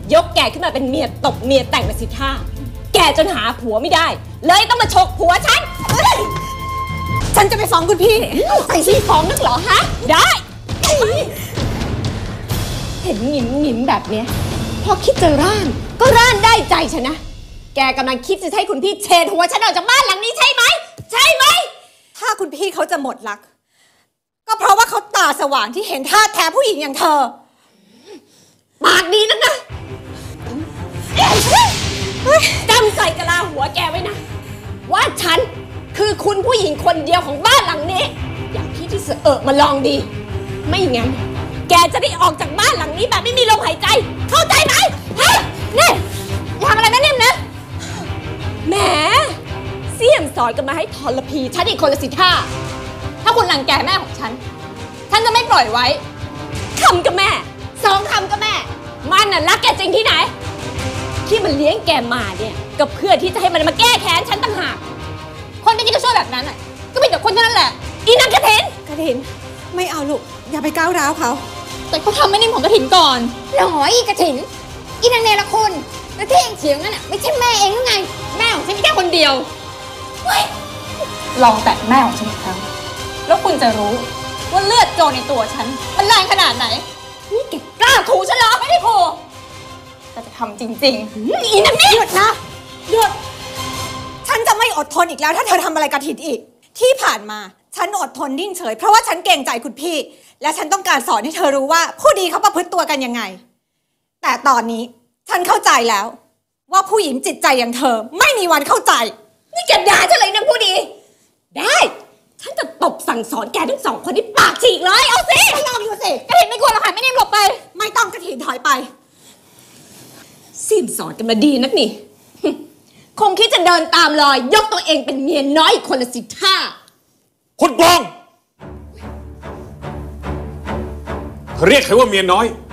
ยกแกขึ้นมาเป็นเมียตบเมียแต่งมาสิท่าแกจนหาผัวไม่ได้เลยต้องมาฉกผัวฉันฉันจะไปฟ้องคุณพี่ใส่ชี้ฟ้องนักเหรอฮะได้เห็นหงิมแบบเนี้ยพอคิดจะร่านก็ร่านได้ใจฉันนะแกกำลังคิดจะให้คุณพี่เชนหัวฉันออกจากบ้านหลังนี้ใช่ไหมใช่ไหมถ้าคุณพี่เขาจะหมดรักก็เพราะว่าเขาตาสว่างที่เห็นท่าแท้ผู้หญิงอย่างเธอปากดีนักนะจำใส่กะลาหัวแกไว้นะว่าฉันคือคุณผู้หญิงคนเดียวของบ้านหลังนี้อย่าคิดที่จะมาลองดีไม่งั้นแกจะได้ออกจากบ้านหลังนี้แบบไม่มีลมหายใจเข้าใจไหมฮะนี่อย่าทำอะไรแม่นิ่มนะแหมเสี่ยมสอนกันมาให้ทรพีฉันอีกคนละสิท่าถ้าคุณรังแกแม่ของฉันจะไม่ปล่อยไว้คำกับแม่สองคำกับแม่มันน่ะรักแกจริงที่ไหนที่มันเลี้ยงแกมาเนี่ยก็เพื่อที่จะให้มันมาแก้แค้นฉันต่างหากคนที่จะช่วยแบบนั้นน่ะก็มีแต่คนเท่านั้นแหละอีนางกระถินไม่เอาลูกอย่าไปก้าวร้าวเขาแต่เขาทำไม่นิ่มของกระถินก่อนหน่อยกระถินอีนางเนรคุณแล้วที่เองเถียงนั่นน่ะไม่ใช่แม่เองหรือไงแม่ของฉันมีแค่คนเดียวลองแตะแม่ของฉันอีกครั้งแล้วคุณจะรู้ว่าเลือดโจรในตัวฉันมันแรงขนาดไหนนี่แกกล้าขู่ฉันเหรอไม่ได้ขู่แต่จะทำจริงๆอีนางนี่หยุดนะหยุดฉันจะไม่อดทนอีกแล้วถ้าเธอทำอะไรกระถินอีกที่ผ่านมาฉันอดทนนิ่งเฉยเพราะว่าฉันเกรงใจคุณพี่และฉันต้องการสอนให้เธอรู้ว่าผู้ดีเขาประพฤติตัวกันยังไงแต่ตอนนี้ฉันเข้าใจแล้วว่าผู้หญิงจิตใจอย่างเธอไม่มีวันเข้าใจนี่แกด่าฉันเลยนะผู้ดีได้ฉันจะตบสั่งสอนแกทั้งสองคนที่ปากฉีกเลยเอาสิลองดูสิกระถินไม่กลัวหรอกค่ะไม่นิ่มหลบไปไม่ต้องกระถินถอยไปซิมสอนกันมาดีนักนี่คงคิดจะเดินตามรอยยกตัวเองเป็นเมียน้อยคนละสิท่าคุณกองเรียกใครว่าเมียน้อย